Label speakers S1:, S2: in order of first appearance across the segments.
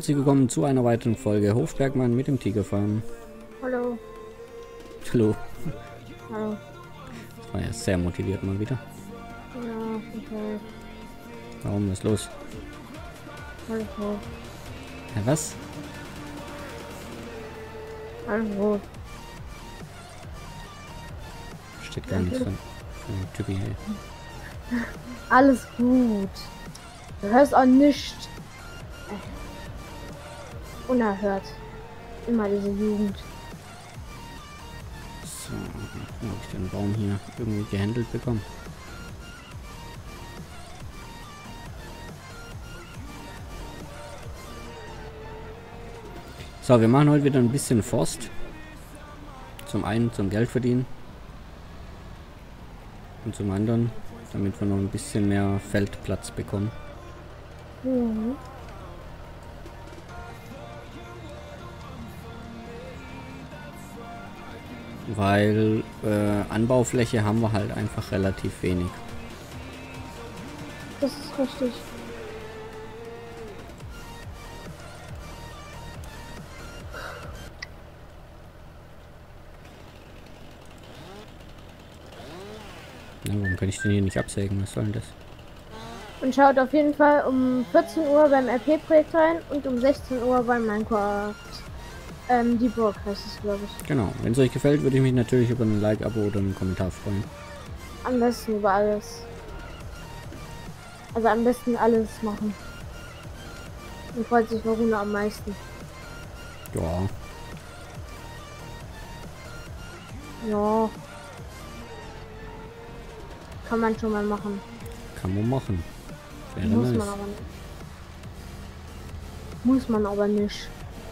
S1: herzlich willkommen zu einer weiteren Folge Hofbergmann mit dem Tigerfarm.
S2: Hallo.
S1: Hallo.
S2: Hallo.
S1: Das war ja sehr motiviert mal wieder.
S2: Ja, okay.
S1: Warum, was ist los?
S2: Hallo.
S1: Ja, was?
S2: Hallo.
S1: Steht gar nichts von dem Typi hier.
S2: Alles gut. Du hörst auch nichts. Unerhört. Immer diese Jugend.
S1: So, wo habe ich den Baum hier irgendwie gehandelt bekommen? So, wir machen heute wieder ein bisschen Forst. Zum einen zum Geld verdienen. Und zum anderen, damit wir noch ein bisschen mehr Feldplatz bekommen.
S2: Mhm.
S1: Weil Anbaufläche haben wir halt einfach relativ wenig.
S2: Das ist richtig.
S1: Na, warum kann ich den hier nicht absägen? Was soll denn das?
S2: Und schaut auf jeden Fall um 14 Uhr beim RP-Projekt rein und um 16 Uhr beim Minecraft. Die Burg heißt es, glaube ich.
S1: Genau. Wenn es euch gefällt, würde ich mich natürlich über ein Like, Abo oder einen Kommentar freuen.
S2: Am besten über alles. Also am besten alles machen. Und freut sich Varuna am meisten.
S1: Ja.
S2: Ja. Kann man schon mal machen.
S1: Kann man machen. Wäre
S2: Muss
S1: nice.
S2: man aber nicht. Muss man aber nicht.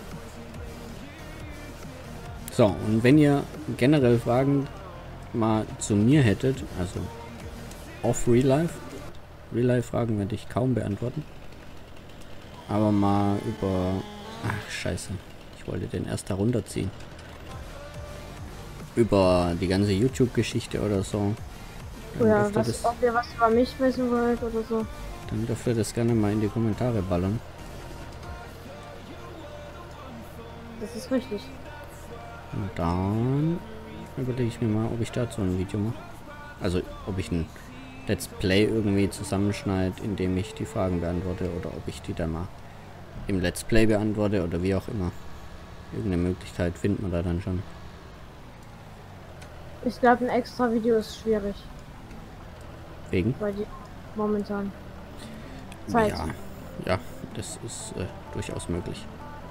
S1: So, und wenn ihr generell Fragen mal zu mir hättet, also off Real Life Fragen werde ich kaum beantworten. Aber mal über... Ach, scheiße. Ich wollte den erst da runterziehen. Über die ganze YouTube-Geschichte oder so. Dann
S2: Oder
S1: dürft ihr
S2: was, ob ihr was über mich wissen wollt oder so.
S1: Dann dürft ihr das gerne mal in die Kommentare ballern.
S2: Das ist richtig.
S1: Und dann überlege ich mir mal, ob ich dazu ein Video mache. Also, ob ich ein Let's Play irgendwie zusammenschneide, indem ich die Fragen beantworte, oder ob ich die dann mal im Let's Play beantworte oder wie auch immer. Irgendeine Möglichkeit findet man da dann schon.
S2: Ich glaube, ein extra Video ist schwierig.
S1: Wegen?
S2: Weil die momentan Zeit.
S1: Ja, ja, das ist durchaus möglich.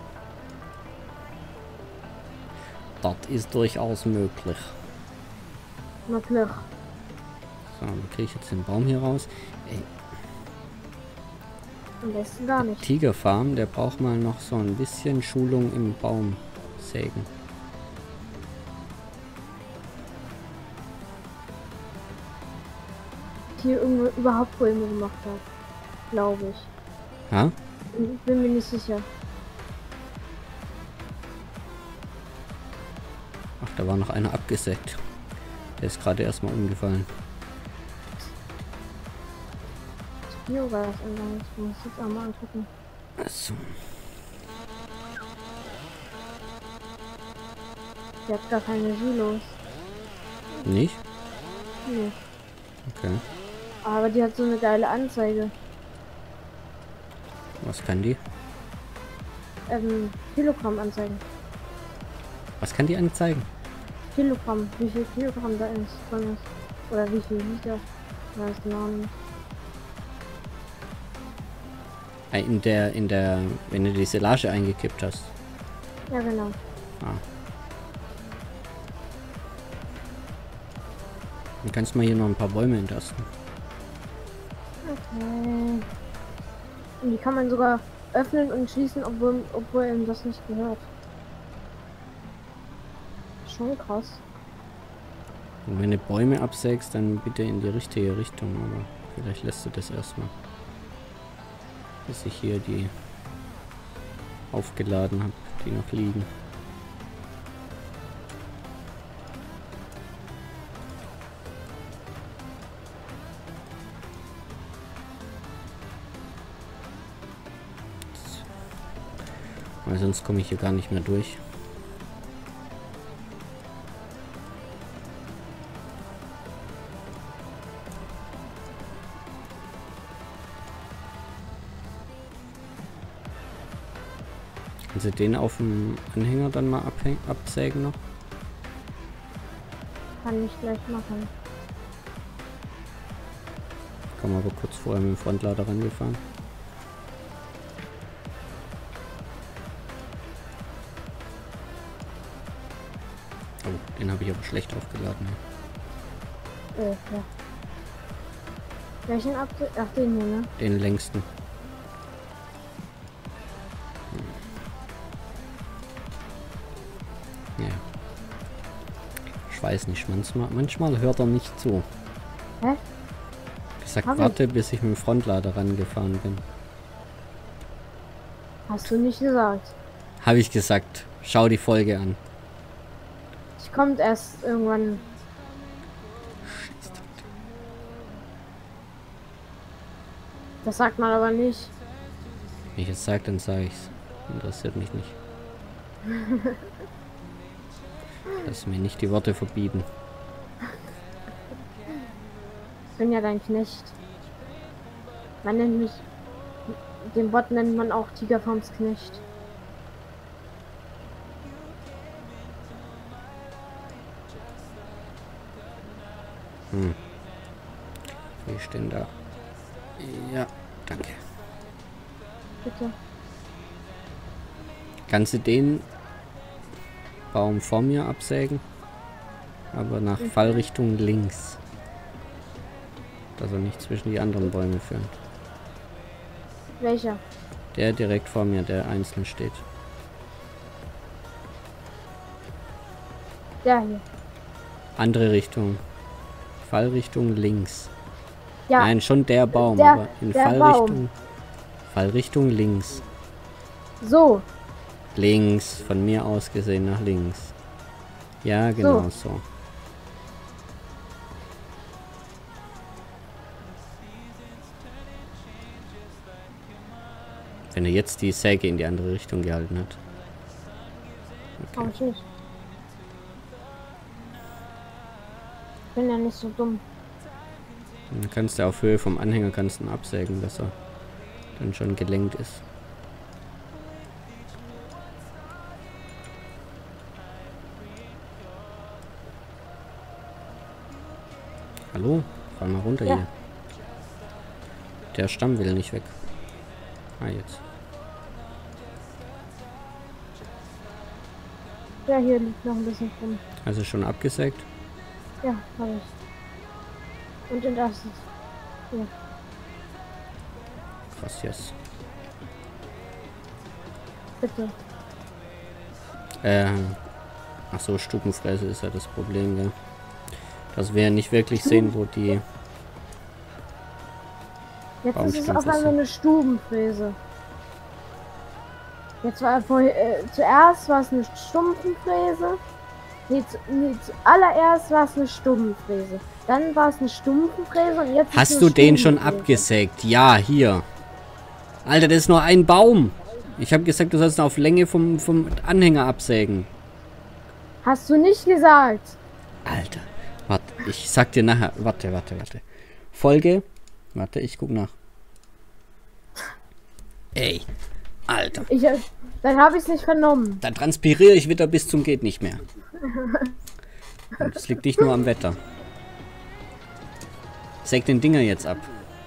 S1: Das ist durchaus möglich.
S2: Natürlich.
S1: So, dann kriege ich jetzt den Baum hier raus. Ey,
S2: Am besten gar nicht.
S1: Tigerfarm, der braucht mal noch so ein bisschen Schulung im Baumsägen.
S2: Hier irgendwo überhaupt Bäume gemacht hat. Glaube ich.
S1: Ha?
S2: Bin mir nicht sicher.
S1: Ach, da war noch einer abgesägt. Der ist gerade erstmal umgefallen.
S2: Hier war das anders. Ich muss jetzt auch mal angucken.
S1: Also,
S2: Die hat gar keine Silos.
S1: nicht?
S2: Nee.
S1: Okay.
S2: Aber die hat so eine geile Anzeige.
S1: Was kann die?
S2: Kilogramm anzeigen.
S1: Was kann die anzeigen?
S2: Kilogramm. Wie viel Kilogramm da ist drin ist. Oder wie viel Liter. Ich weiß genau nicht.
S1: In der, wenn du die Silage eingekippt hast.
S2: Ja, genau.
S1: Ah. Dann kannst du mal hier noch ein paar Bäume enttasten.
S2: Okay. Und die kann man sogar öffnen und schließen, obwohl ihm das nicht gehört. Schon krass.
S1: Und wenn du Bäume absägst, dann bitte in die richtige Richtung. Aber vielleicht lässt du das erstmal. Bis ich hier die aufgeladen habe, die noch liegen. Weil sonst komme ich hier gar nicht mehr durch. Kannst du den auf dem Anhänger dann mal absägen noch?
S2: Kann ich gleich machen.
S1: Komm aber kurz vorher mit dem Frontlader rangefahren. Oh, den habe ich aber schlecht aufgeladen.
S2: Ja. Welchen Ach, den hier, ne?
S1: Den längsten. Ja. Ich weiß nicht, manchmal hört er nicht zu.
S2: Hä?
S1: Ich sag,
S2: Hab
S1: warte, bis ich mit dem Frontlader rangefahren bin.
S2: Hast du nicht gesagt.
S1: Habe ich gesagt. Schau die Folge an.
S2: Ich kommt erst irgendwann. Das sagt man aber nicht.
S1: Wenn ich es sage, dann sage ich es. Interessiert mich nicht. Lass mir nicht die Worte verbieten.
S2: Ich bin ja dein Knecht. Man nennt mich. Den Bot nennt man auch Tigerforms Knecht.
S1: Wie ist denn da? Ja, danke.
S2: Bitte.
S1: Kannst du den Baum vor mir absägen? Aber nach Fallrichtung links. Dass er nicht zwischen die anderen Bäume führt.
S2: Welcher?
S1: Der direkt vor mir, der einzeln steht.
S2: Der hier.
S1: Andere Richtung. Fallrichtung links.
S2: Ja.
S1: Nein, schon der Baum, aber in
S2: der
S1: Fallrichtung. Fallrichtung links.
S2: So.
S1: Links, von mir aus gesehen nach links. Ja, genau so. Wenn er jetzt die Säge in die andere Richtung gehalten hat.
S2: Okay. Oh, tschüss. Ich bin ja nicht so dumm.
S1: Dann kannst du auf Höhe vom Anhänger kannst du ihn absägen, dass er dann schon gelenkt ist. Hallo? Fall mal runter hier. Der Stamm will nicht weg. Ah, jetzt.
S2: Ja, hier liegt noch ein bisschen rum.
S1: Also schon abgesägt?
S2: Ja, habe ich. Und entastet. Ja.
S1: Krass, yes.
S2: Bitte.
S1: Ach so, Stubenfräse ist ja das Problem, gell? Dass wir nicht wirklich sehen, wo die
S2: Jetzt ist es
S1: Baumstümpfe
S2: auf einmal
S1: sind.
S2: eine Stubenfräse. Jetzt war zuerst war es eine Stumpfenfräse. Zuallererst war es eine Stubenfräse. Dann war es eine Stumpfenfräse und jetzt ist
S1: Hast
S2: eine
S1: du den schon
S2: Stubenfräse.
S1: abgesägt? Ja, hier. Alter, das ist nur ein Baum. Ich habe gesagt, du sollst ihn auf Länge vom Anhänger absägen.
S2: Hast du nicht gesagt?
S1: Alter. Warte, ich sag dir nachher. Warte. Folge. Warte, ich guck nach. Ey. Alter.
S2: Dann habe ich es nicht vernommen.
S1: Da transpiriere ich wieder bis zum geht nicht mehr. Und das liegt nicht nur am Wetter. Säg den Dinger jetzt ab.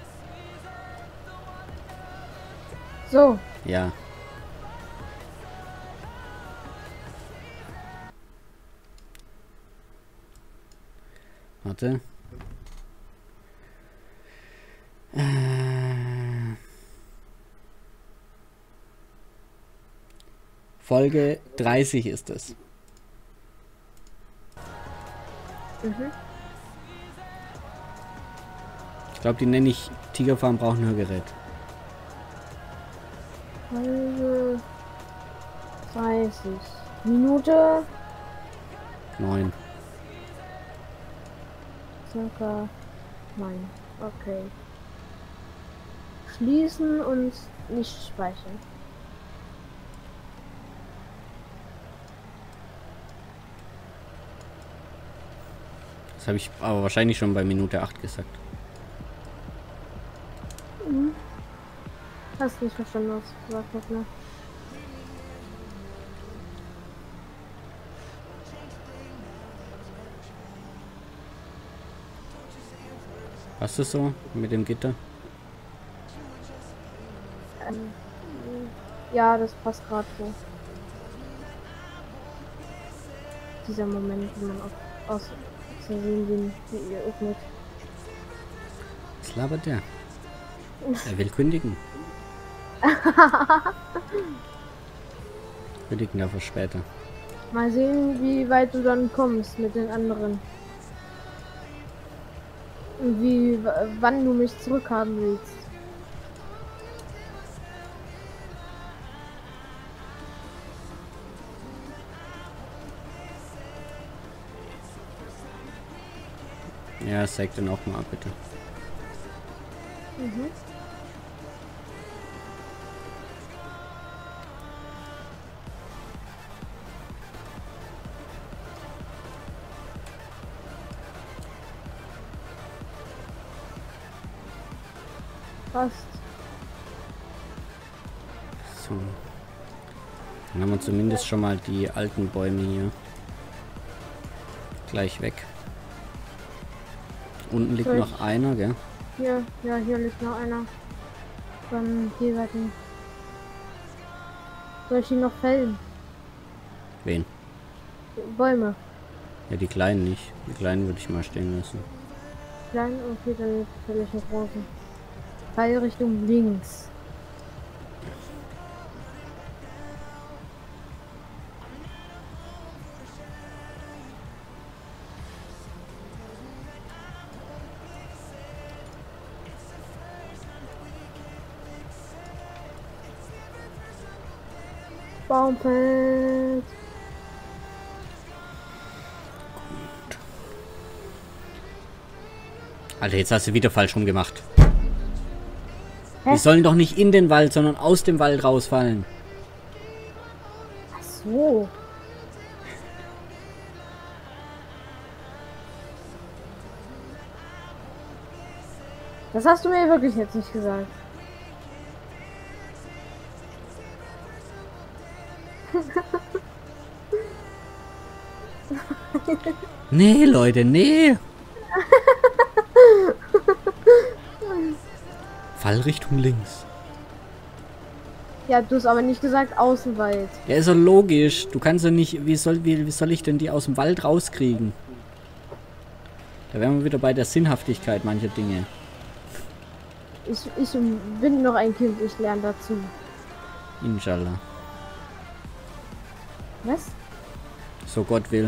S2: So.
S1: Ja. Warte. Folge 30 ist es. Ich glaube, die nenne ich Tigerfarm braucht ein Hörgerät.
S2: Folge 30. Minute
S1: 9.
S2: circa 9. Okay. Schließen und nicht speichern.
S1: Das habe ich aber wahrscheinlich schon bei Minute 8 gesagt.
S2: Mhm. Hast nicht verstanden, was ich gesagt habe, ne?
S1: Passt das so mit dem Gitter?
S2: Ja, das passt gerade so. Dieser Moment, wo man aus Versehen den öffnet.
S1: Was labert der? Er will kündigen. Kündigen darf er später.
S2: Mal sehen, wie weit du dann kommst mit den anderen. Und wann du mich zurückhaben willst.
S1: Ja, zeig den auch mal ab, bitte.
S2: Mhm. Passt.
S1: So. Dann haben wir zumindest schon mal die alten Bäume hier gleich weg. Unten liegt noch einer, gell?
S2: Hier, ja, hier liegt noch einer. Beim Tiergarten. Soll ich ihn noch fällen?
S1: Wen?
S2: Bäume.
S1: Ja, die kleinen nicht. Die kleinen würde ich mal stehen lassen.
S2: Klein, okay, dann fäll ich einen großen. Pfeil Richtung links. Baumfeld.
S1: Alter, jetzt hast du wieder falsch rum gemacht.
S2: Hä?
S1: Die sollen doch nicht in den Wald, sondern aus dem Wald rausfallen.
S2: Ach so. Das hast du mir wirklich jetzt nicht gesagt.
S1: Nee, Leute, nee. Fallrichtung links.
S2: Ja, du hast aber nicht gesagt Außenwald.
S1: Ja, ist doch logisch. Du kannst ja nicht... Wie soll ich denn die aus dem Wald rauskriegen? Da wären wir wieder bei der Sinnhaftigkeit mancher Dinge.
S2: Ich bin noch ein Kind, ich lerne dazu.
S1: Inshallah.
S2: Was?
S1: So Gott will.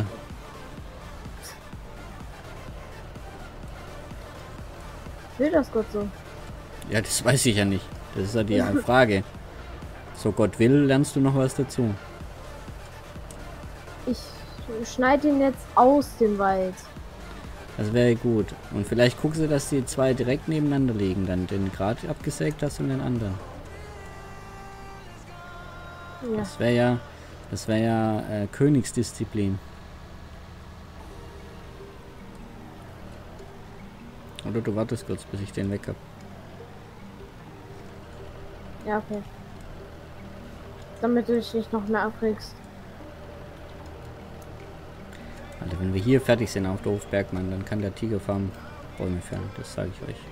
S2: Will das Gott so?
S1: Ja, das weiß ich ja nicht. Das ist ja die Frage. So Gott will, lernst du noch was dazu.
S2: Ich schneide ihn jetzt aus dem Wald.
S1: Das wäre gut. Und vielleicht guckst du, dass die zwei direkt nebeneinander liegen. Dann den gerade abgesägt hast und den anderen.
S2: Ja.
S1: Das wäre ja Königsdisziplin. Oder du wartest kurz, bis ich den weg hab.
S2: Ja, okay. Damit du dich nicht noch mehr aufregst.
S1: Alter, wenn wir hier fertig sind auf Dorf Bergmann, dann kann der Tigerfarm Bäume fällen. Das sage ich euch.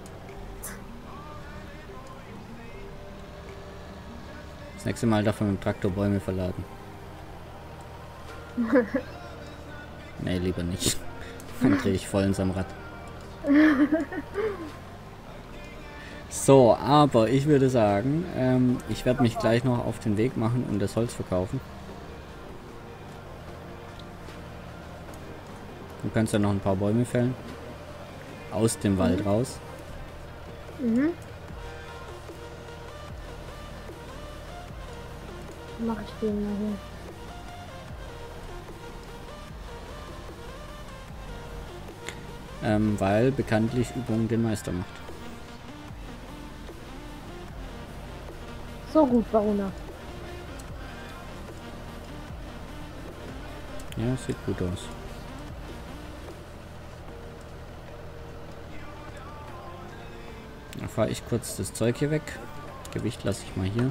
S1: Das nächste Mal darf man mit dem Traktor Bäume verladen. Nee, lieber nicht. Dann drehe ich voll ins am Rad. So, aber ich würde sagen, ich werde mich gleich noch auf den Weg machen und das Holz verkaufen. Du kannst ja noch ein paar Bäume fällen. Aus dem Wald raus.
S2: Mhm. Mach ich den mal hier.
S1: Weil bekanntlich Übung den Meister macht.
S2: So gut, Baruna.
S1: Ja, sieht gut aus. fahre ich kurz das Zeug hier weg. Gewicht lasse ich mal hier.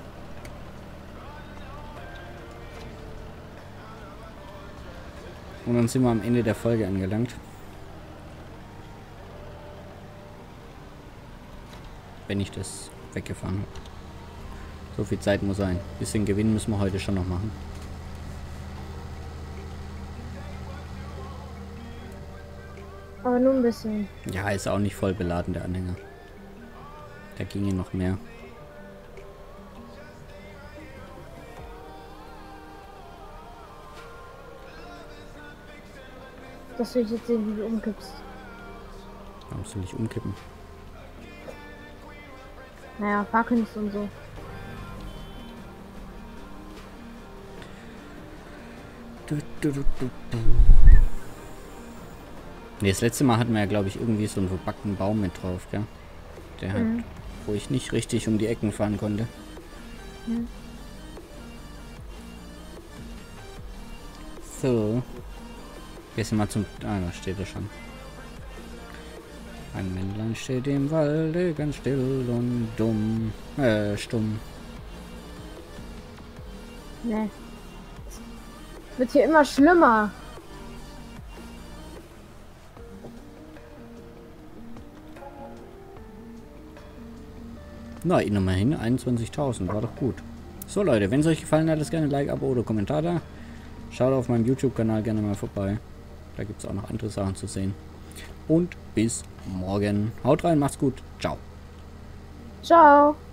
S1: Und dann sind wir am Ende der Folge angelangt. Wenn ich das weggefahren habe. So viel Zeit muss sein. Bisschen Gewinn müssen wir heute schon noch machen.
S2: Aber nur ein bisschen.
S1: Ja, ist auch nicht voll beladen, der Anhänger. Da ginge noch mehr.
S2: Das will ich jetzt sehen, wie du umkippst.
S1: Warum soll ich umkippen?
S2: Naja, Fahrkünste und so.
S1: Ne, das letzte Mal hatten wir ja, glaube ich, irgendwie so einen verbackten Baum mit drauf, gell? Der hat, wo ich nicht richtig um die Ecken fahren konnte.
S2: Mhm.
S1: So. Gehst du mal zum... Ah, da steht er schon. Ein Männlein steht im Walde, ganz still und dumm. Stumm.
S2: Nee. Wird hier immer schlimmer.
S1: Na, immerhin 21.000, war doch gut. So Leute, wenn es euch gefallen hat, lasst gerne ein Like, Abo oder Kommentar da. Schaut auf meinem YouTube-Kanal gerne mal vorbei. Da gibt es auch noch andere Sachen zu sehen. Und bis morgen. Haut rein, macht's gut. Ciao.
S2: Ciao.